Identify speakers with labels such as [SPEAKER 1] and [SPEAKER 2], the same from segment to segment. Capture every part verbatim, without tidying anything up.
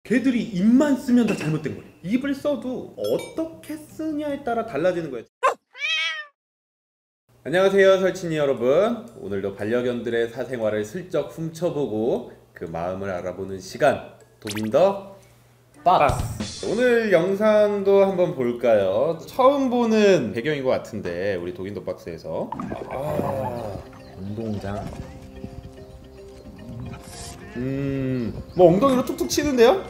[SPEAKER 1] 걔들이 입만 쓰면 다 잘못된 거예요. 입을 써도 어떻게 쓰냐에 따라 달라지는 거예요. 안녕하세요, 설친이 여러분. 오늘도 반려견들의 사생활을 슬쩍 훔쳐보고 그 마음을 알아보는 시간, 도빈더 박스. 오늘 영상도 한번 볼까요? 처음 보는 배경인 것 같은데 우리 도빈더 박스에서 아, 운동장. 음, 뭐 엉덩이로 툭툭 치는데요?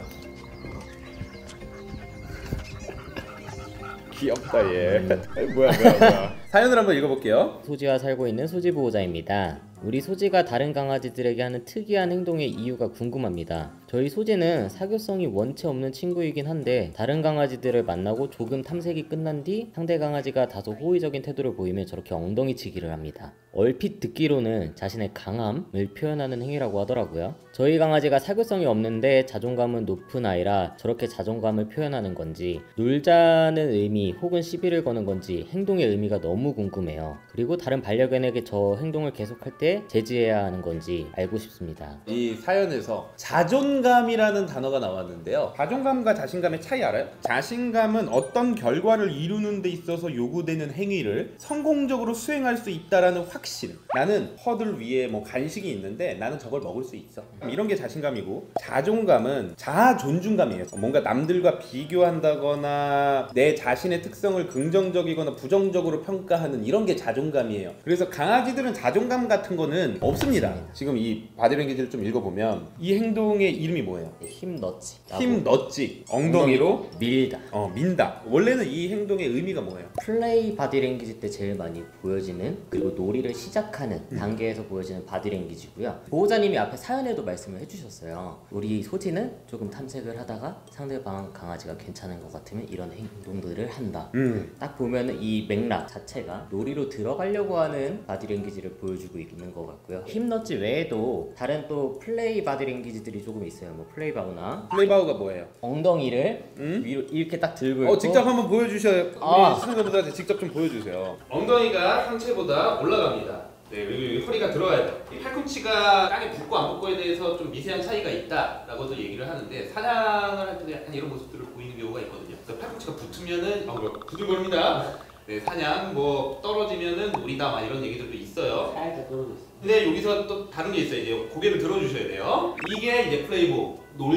[SPEAKER 1] 귀엽다 얘. 뭐야 뭐야 뭐야. 사연을 한번 읽어볼게요.
[SPEAKER 2] 소지와 살고 있는 소지 보호자입니다. 우리 소지가 다른 강아지들에게 하는 특이한 행동의 이유가 궁금합니다. 저희 소지는 사교성이 원체 없는 친구이긴 한데 다른 강아지들을 만나고 조금 탐색이 끝난 뒤 상대 강아지가 다소 호의적인 태도를 보이면 저렇게 엉덩이 치기를 합니다. 얼핏 듣기로는 자신의 강함을 표현하는 행위라고 하더라고요. 저희 강아지가 사교성이 없는데 자존감은 높은 아이라 저렇게 자존감을 표현하는 건지, 놀자는 의미 혹은 시비를 거는 건지 행동의 의미가 너무 궁금해요. 그리고 다른 반려견에게 저 행동을 계속할 때 제지해야 하는 건지 알고 싶습니다.
[SPEAKER 1] 이 사연에서 자존감이라는 단어가 나왔는데요. 자존감과 자신감의 차이 알아요? 자신감은 어떤 결과를 이루는 데 있어서 요구되는 행위를 성공적으로 수행할 수 있다라는 확신. 나는 허들 위에 뭐 간식이 있는데 나는 저걸 먹을 수 있어. 이런 게 자신감이고, 자존감은 자아 존중감이에요. 뭔가 남들과 비교한다거나 내 자신의 특성을 긍정적이거나 부정적으로 평가하는 이런 게 자존감이에요. 그래서 강아지들은 자존감 같은 거는 없습니다. 지금 이 바디랭귀지를 좀 읽어보면 이 행동의 이름이 뭐예요?
[SPEAKER 2] 힘 넣지.
[SPEAKER 1] 힘 넣지. 엉덩이로
[SPEAKER 2] 밀다.
[SPEAKER 1] 어, 민다. 원래는 이 행동의 의미가 뭐예요?
[SPEAKER 2] 플레이 바디랭귀지 때 제일 많이 보여지는, 그리고 놀이를 시작하는
[SPEAKER 1] 음.
[SPEAKER 2] 단계에서 보여지는 바디랭귀지고요. 보호자님이 앞에 사연에도 말씀을 해주셨어요. 우리 소지는 조금 탐색을 하다가 상대방 강아지가 괜찮은 것 같으면 이런 행동들을 한다.
[SPEAKER 1] 음.
[SPEAKER 2] 딱 보면은 이 맥락 자체가 놀이로 들어가려고 하는 바디랭귀지를 보여주고 있는 것 같고요. 힘넣지 외에도 다른 또 플레이 바디랭귀지들이 조금 있어요. 뭐 플레이바우나
[SPEAKER 1] 플레이바우가 뭐예요?
[SPEAKER 2] 엉덩이를
[SPEAKER 1] 음?
[SPEAKER 2] 위로 이렇게 딱 들고
[SPEAKER 1] 어,
[SPEAKER 2] 있고,
[SPEAKER 1] 직접 한번 보여주셔요. 우리
[SPEAKER 2] 아.
[SPEAKER 1] 시청자분들한테 직접 좀 보여주세요. 엉덩이가 상체보다 올라갑니다. 네, 그리고 여기 허리가 들어가야 돼요. 이 팔꿈치가 땅에 붙고 안 붙고에 대해서 좀 미세한 차이가 있다라고도 얘기를 하는데, 사냥을 할 때도 약간 이런 모습들을 보이는 경우가 있거든요. 그래서 팔꿈치가 붙으면은 어, 부들거립니다. 네, 사냥 뭐 떨어지면은 우리다 막 이런 얘기들도 있어요.
[SPEAKER 2] 살짝 떨어져 있어요.
[SPEAKER 1] 근데 여기서 또 다른 게 있어요. 이제 고개를 들어주셔야 돼요. 이게 이제 플레이보,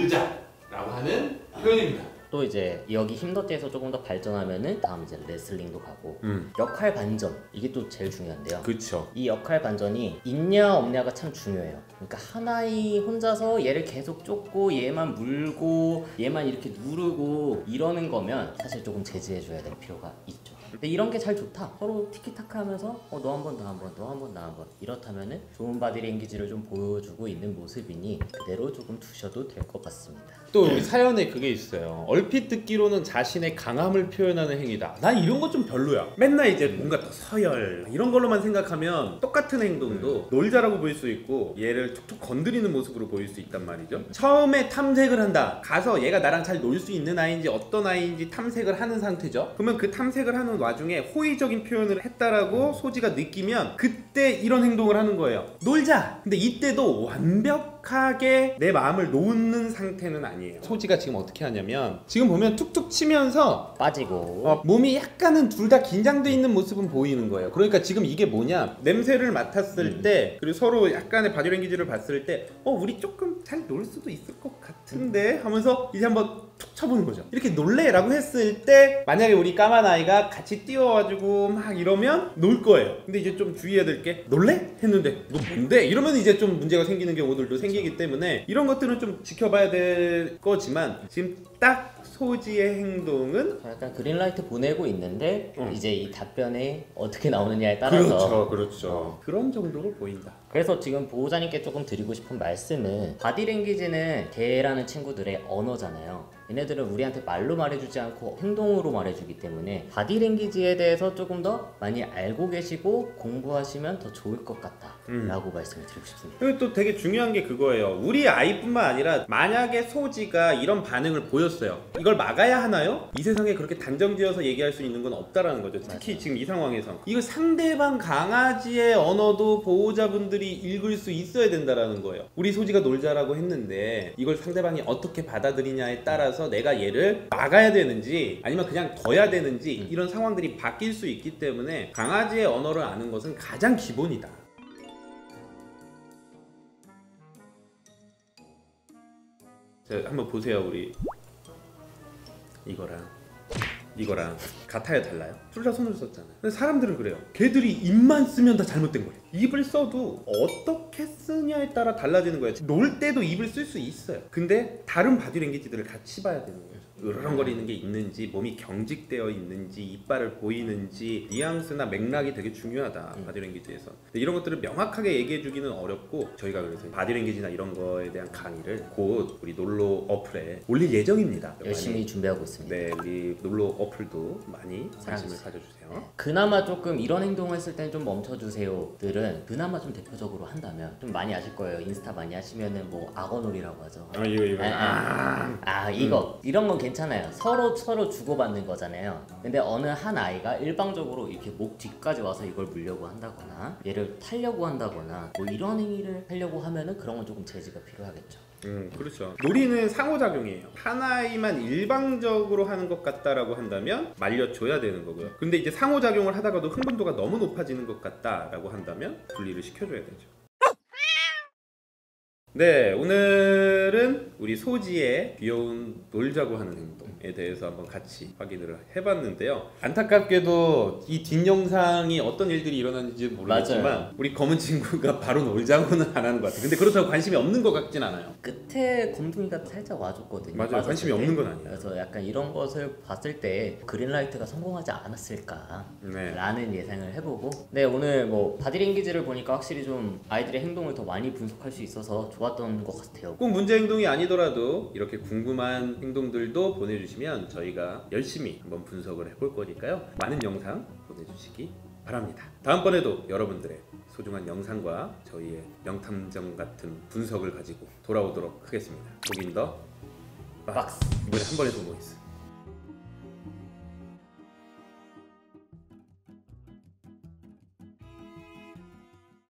[SPEAKER 1] 놀자라고 하는 표현입니다.
[SPEAKER 2] 또 이제 여기 힘덧지에서 조금 더 발전하면은 다음 이제 레슬링도 가고,
[SPEAKER 1] 음.
[SPEAKER 2] 역할 반전, 이게 또 제일 중요한데요.
[SPEAKER 1] 그쵸.
[SPEAKER 2] 이 역할 반전이 있냐 없냐가 참 중요해요. 그러니까 하나이 혼자서 얘를 계속 쫓고 얘만 물고 얘만 이렇게 누르고 이러는 거면 사실 조금 제지해줘야 될 필요가 있죠. 근데 이런 게 잘 좋다. 서로 티키타카 하면서 어, 너 한 번, 나 한 번, 너 한 번, 나 한 번, 이렇다면은 좋은 바디랭귀지를 좀 보여주고 있는 모습이니 그대로 조금 두셔도 될 것 같습니다.
[SPEAKER 1] 또 우리 사연에 그게 있어요. 얼핏 듣기로는 자신의 강함을 표현하는 행위다. 난 이런 거 좀 별로야. 맨날 이제 뭔가 더 서열 이런 걸로만 생각하면 똑같은 행동도 놀자라고 보일 수 있고 얘를 툭툭 건드리는 모습으로 보일 수 있단 말이죠. 처음에 탐색을 한다. 가서 얘가 나랑 잘 놀 수 있는 아이인지 어떤 아이인지 탐색을 하는 상태죠. 그러면 그 탐색을 하는 와중에 호의적인 표현을 했다라고 소지가 느끼면 그때 이런 행동을 하는 거예요. 놀자! 근데 이때도 완벽하게 내 마음을 놓는 상태는 아니에요. 소지가 지금 어떻게 하냐면 지금 보면 툭툭 치면서
[SPEAKER 2] 빠지고
[SPEAKER 1] 어, 몸이 약간은 둘 다 긴장돼 있는 모습은 보이는 거예요. 그러니까 지금 이게 뭐냐, 냄새를 맡았을
[SPEAKER 2] 음.
[SPEAKER 1] 때 그리고 서로 약간의 바디랭귀지를 봤을 때 어 우리 조금 잘 놀 수도 있을 것 같은데 하면서 이제 한번 툭 쳐보는 거죠. 이렇게 놀래? 라고 했을 때 만약에 우리 까만 아이가 같이 뛰어와가지고 막 이러면 놀 거예요. 근데 이제 좀 주의해야 될 게, 놀래? 했는데 너 뭔데? 이러면 이제 좀 문제가 생기는 경우들도 생기기 때문에 이런 것들은 좀 지켜봐야 될 거지만 지금 딱 소지의 행동은
[SPEAKER 2] 약간 그린라이트 보내고 있는데
[SPEAKER 1] 어.
[SPEAKER 2] 이제 이 답변에 어떻게 나오느냐에 따라서
[SPEAKER 1] 그렇죠 그렇죠 그런 정도로 보인다.
[SPEAKER 2] 그래서 지금 보호자님께 조금 드리고 싶은 말씀은, 바디랭귀지는 개라는 친구들의 언어잖아요. 얘네들은 우리한테 말로 말해주지 않고 행동으로 말해주기 때문에 바디랭귀지에 대해서 조금 더 많이 알고 계시고 공부하시면 더 좋을 것 같다
[SPEAKER 1] 음.
[SPEAKER 2] 라고 말씀을 드리고 싶습니다.
[SPEAKER 1] 그리고 또 되게 중요한 게 그거예요. 우리 아이뿐만 아니라 만약에 소지가 이런 반응을 보였어요. 이걸 막아야 하나요? 이 세상에 그렇게 단정지어서 얘기할 수 있는 건 없다라는 거죠. 특히
[SPEAKER 2] 맞아요.
[SPEAKER 1] 지금 이 상황에서 이거 상대방 강아지의 언어도 보호자분들이 친구들이 읽을 수 있어야 된다라는 거예요. 우리 소지가 놀자라고 했는데 이걸 상대방이 어떻게 받아들이냐에 따라서 내가 얘를 막아야 되는지 아니면 그냥 둬야 되는지 이런 상황들이 바뀔 수 있기 때문에 강아지의 언어를 아는 것은 가장 기본이다. 자, 한번 보세요. 우리 이거랑 이거랑 같아요, 달라요? 둘 다 손을 썼잖아요. 근데 사람들은 그래요. 걔들이 입만 쓰면 다 잘못된 거예요. 입을 써도 어떻게 쓰냐에 따라 달라지는 거예요. 놀 때도 입을 쓸 수 있어요. 근데 다른 바디랭귀지들을 같이 봐야 되는 거예요. 으르렁거리는 게 있는지, 몸이 경직되어 있는지, 이빨을 보이는지, 뉘앙스나 맥락이 되게 중요하다, 바디랭귀지에서. 근데 이런 것들을 명확하게 얘기해 주기는 어렵고, 저희가 그래서 바디랭귀지나 이런 거에 대한 강의를 곧 우리 놀로 어플에 올릴 예정입니다.
[SPEAKER 2] 열심히
[SPEAKER 1] 많이.
[SPEAKER 2] 준비하고 있습니다.
[SPEAKER 1] 네, 우리 놀로 어플도 많이 관심을
[SPEAKER 2] 사랑해주세요.
[SPEAKER 1] 가져주세요.
[SPEAKER 2] 네. 그나마 조금 이런 행동을 했을 땐 좀 멈춰주세요들은 그나마 좀 대표적으로 한다면 좀 많이 아실 거예요. 인스타 많이 하시면은 뭐 악어놀이라고 하죠.
[SPEAKER 1] 아 이거 이거.
[SPEAKER 2] 아, 아, 아 이거 음. 이런 건 괜찮아요. 서로 서로 주고받는 거잖아요. 근데 어느 한 아이가 일방적으로 이렇게 목 뒤까지 와서 이걸 물려고 한다거나 얘를 타려고 한다거나 뭐 이런 행위를 하려고 하면은 그런 건 조금 제지가 필요하겠죠.
[SPEAKER 1] 음, 그렇죠. 놀이는 상호작용이에요. 한 아이만 일방적으로 하는 것 같다라고 한다면 말려줘야 되는 거고요. 근데 이제 상호작용을 하다가도 흥분도가 너무 높아지는 것 같다라고 한다면 분리를 시켜줘야 되죠. 네, 오늘은 우리 소지의 귀여운 놀자고 하는 행동에 대해서 한번 같이 확인을 해봤는데요. 안타깝게도 이 뒷영상이 어떤 일들이 일어났는지 모르겠지만
[SPEAKER 2] 맞아요.
[SPEAKER 1] 우리 검은 친구가 바로 놀자고는 안 하는 것 같아요. 근데 그렇다고 관심이 없는 것 같진 않아요.
[SPEAKER 2] 끝에 곰둥이가 살짝 와줬거든요.
[SPEAKER 1] 맞아요. 관심이
[SPEAKER 2] 때.
[SPEAKER 1] 없는 건 아니에요.
[SPEAKER 2] 그래서 약간 이런 것을 봤을 때 그린라이트가 성공하지 않았을까
[SPEAKER 1] 네.
[SPEAKER 2] 라는 예상을 해보고, 네, 오늘 뭐 바디랭귀지를 보니까 확실히 좀 아이들의 행동을 더 많이 분석할 수 있어서 좋았던 것 같아요.
[SPEAKER 1] 꼭 문제 행동이 아니더라도 이렇게 궁금한 행동들도 보내주시면 저희가 열심히 한번 분석을 해볼 거니까요. 많은 영상 보내주시기 바랍니다. 다음번에도 여러분들의 소중한 영상과 저희의 명탐정 같은 분석을 가지고 돌아오도록 하겠습니다. 독인 더 박스. 이번에 한 번에 성공했어요.